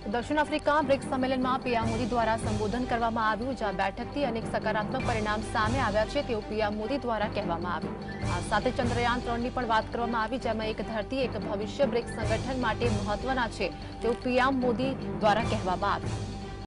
दक्षिण Africa BRICS સંમેલનમાં PM Modi દ્વારા સંબોધન કરવામાં આવ્યું, જ્યાં બેઠકથી અનેક સકારાત્મક પરિણામ સામે આવ્યા છે તેવું પીએમ મોદી દ્વારા કહેવામાં આવ્યું। આ સાથે ચંદ્રયાન 3ની પણ વાત કરવામાં આવી, જેમાં એક ધરતી એક ભવિષ્ય બ્રિક્સ સંગઠન માટે મહત્વના છે તેવું પીએમ મોદી દ્વારા કહેવામાં આવ્યું।